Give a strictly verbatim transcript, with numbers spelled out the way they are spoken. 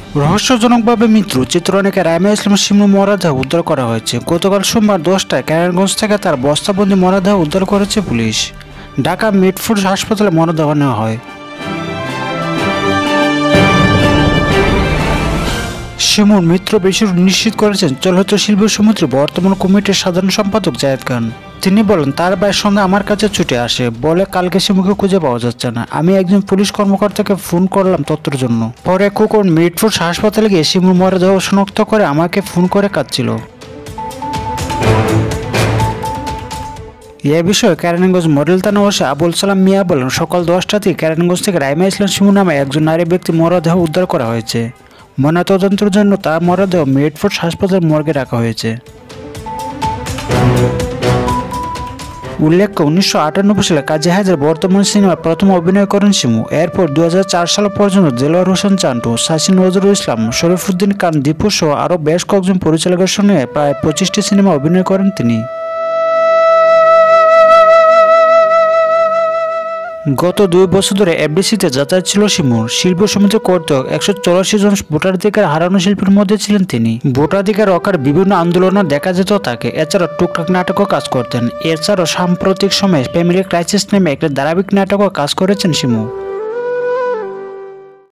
রহস্যজনকভাবে মৃত্যু চিত্রনায়িকা রাইমা ইসলাম শিমুর মরদেহ উদ্ধার করা হয়েছে। গতকাল সোমবার দশটায় কেরানীগঞ্জ থেকে তার বস্তাবন্দি মরদেহ উদ্ধার করেছে পুলিশ। ঢাকা মিটফোর্ড হাসপাতালে মরদেহ নেওয়া হয়। শিমুর মৃত্যু বিষয় নিশ্চিত করেছেন চলচ্চিত্র শিল্পী সমিতির বর্তমান কমিটির সাধারণ সম্পাদক জায়েদ খান। তিনি বলেন, তার ভাইয়ের সঙ্গে আমার কাছে ছুটে আসে, বলে কালকে শিমুকে খুঁজে পাওয়া যাচ্ছে না। আমি একজন পুলিশ কর্মকর্তাকে ফোন করলাম তথ্যের জন্য। পরে খোকন মিটফোর্ড হাসপাতালে গিয়ে শিমুর মরদেহ শনাক্ত করে আমাকে ফোন করে কাঁদছিল। এ বিষয়ে কেরানীগঞ্জ মডেল থানা ওসি আবুল সালাম মিয়া বলেন, সকাল দশটাতেই কেরানীগঞ্জ থেকে রাইমা ইসলাম শিমু নামে একজন নারী ব্যক্তি মরদেহ উদ্ধার করা হয়েছে। ময়নাতদন্তের জন্য তার মরদেহ মিটফোর্ড হাসপাতাল মর্গে রাখা হয়েছে। উল্লেখ্য, উনিশশো আটানব্বই সালে কাজী হায়দার বর্তমান সিনেমায় প্রথম অভিনয় করেন শিমু। এরপর দুই হাজার চার সাল পর্যন্ত দেলোয়ার হোসেন চান্টু, শশী নজরুল ইসলাম, শরীফুদ্দিন খান দীপু সহ আরও বেশ কয়েকজন পরিচালকের সঙ্গে প্রায় পঁচিশটি সিনেমা অভিনয় করেন তিনি। গত দুই বছর ধরে এফডিসিতে যাতায়াত ছিল শিমুর। শিল্প সমিতি কর্তৃক একশো চৌরাশি জন ভোটাধিকার হারানো শিল্পীর মধ্যে ছিলেন তিনি। ভোটাধিকার রক্ষার বিভিন্ন আন্দোলনে দেখা যেত তাকে। এছাড়াও টুকটাক নাটকও কাজ করতেন। এছাড়াও সাম্প্রতিক সময়ে ফ্যামিলি ক্রাইসিস নামে একটি ধারাবাহিক নাটকও কাজ করেছেন শিমু।